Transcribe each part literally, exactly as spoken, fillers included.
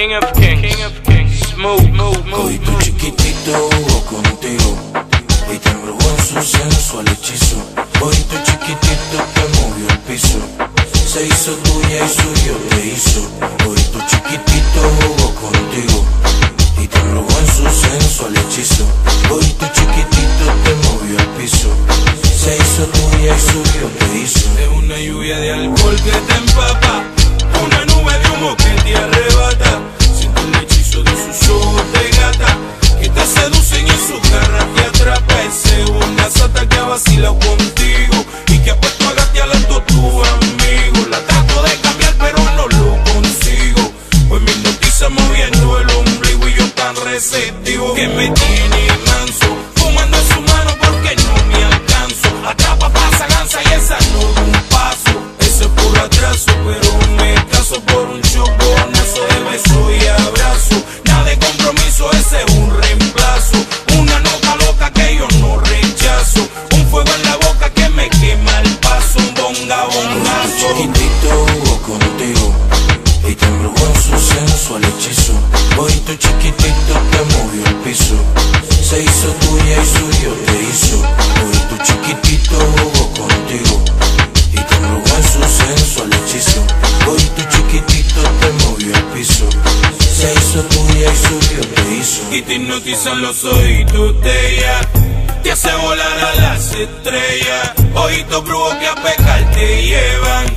King of Kings, King of Kings, smooth, move, move. Hoy tu chiquitito jugó contigo y te embrujó en su sensual hechizo. Hoy tu chiquitito te movió el piso, se hizo tuya y suyo te hizo. Hoy tu chiquitito jugó contigo y te embrujó en su sensual hechizo. Hoy tu chiquitito te movió el piso, se hizo tuya y suyo te hizo. Es una lluvia de alcohol que te empapa, una nube de humo que te arrebata. Siento el hechizo de sus ojos de gata que te seducen y en sus garras te atrapa. Es una sata que ha vacilado contigo y que ha puesto a gatear a todos tus amigos. La trato de cambiar pero no lo consigo, pues me hipnotiza moviendo el ombligo y yo tan receptivo que me tiene manso, fumando en su mano porque no me alcanzo. Atrapa, pasa, lanza y esa no da un paso. Ese es por atraso, pero me caso por un choconazo de beso y abrazo. Nada de compromiso, ese es un reemplazo. Una nota loca que yo no rechazo. Un fuego en la boca que me quema el paso. Un bonga, bongazo. Chiquitito jugó contigo y te embrujó en su sensual hechizo. Hoy tu chiquitito te movió el piso, se hizo tuya y suyo te hizo. Hoy tu chiquitito jugó contigo y te embrujó en su sensual hechizo. Hoy tu chiquitito te movió el piso, se hizo tuya y suyo te hizo. Y te hipnotizan los ojitos de ella, te hace volar a las estrellas. Ojitos brujos que a pecar te llevan,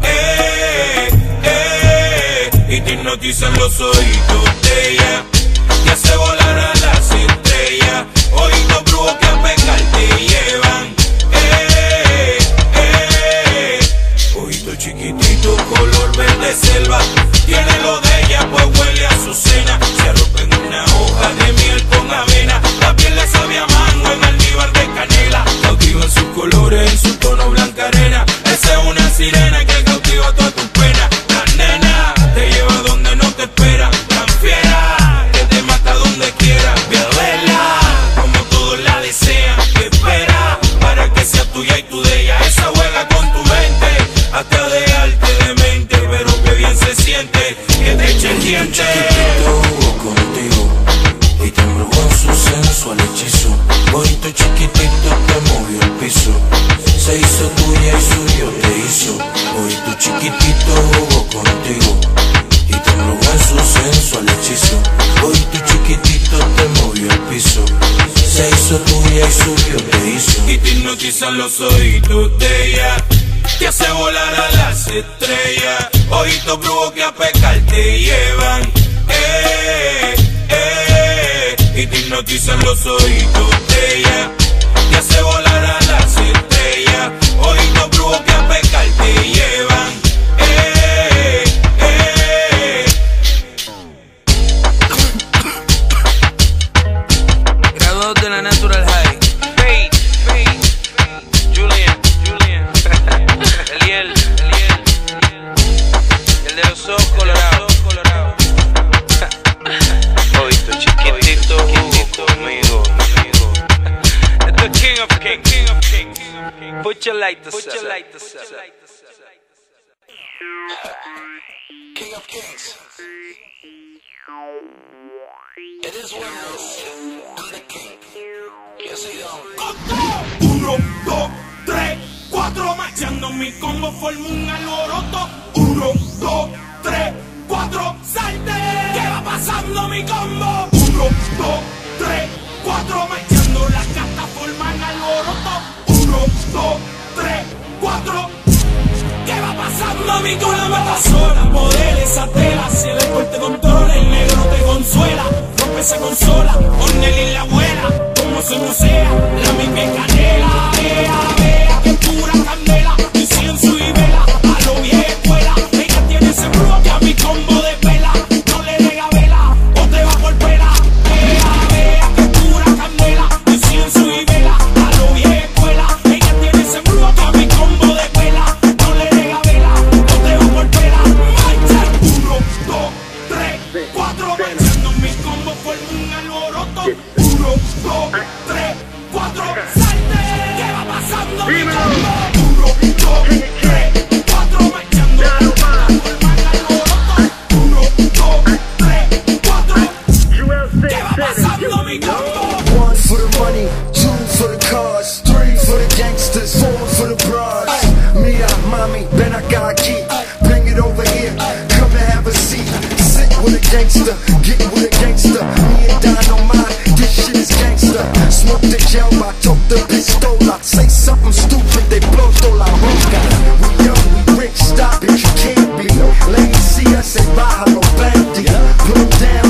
eh, eh. Y te hipnotizan los ojitos de ella, te hace volar a las estrellas. Ojitos brujos que a pecar te llevan, eh, eh. Ojito chiquitito color verde selva, tiene lo de ella pues huele a azucena. Se arropa en una hoja de miel con avena, la piel le sabe a mango en almíbar de canela. Cautiva en sus colores, en su tono blanca arena. Esa es una sirena que cautiva toda tu pena. La nena te lleva donde no te espera, tan fiera que te mata donde quiera. Ve a verla como todos la desean, que espera para que sea tuya y tú de ella. Esa juega con tu mente hasta dejarte demente, pero que bien se siente que te eche el diente. Chiquitito jugó contigo y te embrujó en su sensual hechizo. Hoy tu chiquitito te movió el piso, se hizo tuya y suyo te hizo. Hoy tu chiquitito jugó contigo y te embrujó en su sensual hechizo. Hoy tu chiquitito te movió el piso, se hizo tuya y suyo te hizo. Y te hipnotizan los ojitos de ella, te hace volar a las estrellas. Ojitos brujos que a pecar te llevan, eh, eh. Y te hipnotizan los ojitos de ella, te hace volar a las estrellas. Ojitos brujos que a pecar te llevan, eh, eh. Graduado de la Natural High. Fade, Fade, Julian, Julian. Eliel, Eliel, el de los ojos colorados. Oíste chiquitito, jugó conmigo. Esto es King of Kings, King of Kings. Put your light to Put your light to King of Kings. It is what it is. I'm the king. Yes, I am. Uno, dos, tres, cuatro, marchando mi combo forma un alboroto. Uno, dos, tres, cuatro, salte. ¿Qué va pasando mi combo? Uno, dos, tres, cuatro, marchando las cartas forman alboroto. Uno, dos, tres, cuatro. ¿Qué va pasando mi combo? La mata sola, poder esa tela. Si el alcohol te controla, el negro te consuela. Rompe esa consola, con él y la abuela. Como se no sea, la misma canela. Vea, vea, que pura candela. Incienso y vela, a lo vieja escuela. Ella tiene ese brujo que a mi combo de pela. No le deja vela, o te va por pela. Vea, vea, que pura candela. Incienso y vela, a lo vieja escuela. Ella tiene ese brujo que a mi combo de pela. No le deja vela, o te va por pela. Marcha, uno, dos, tres, cuatro. Marchando mi combo forma un alboroto. Uno, dos, tres, cuatro, salte. plenty. Put 'em down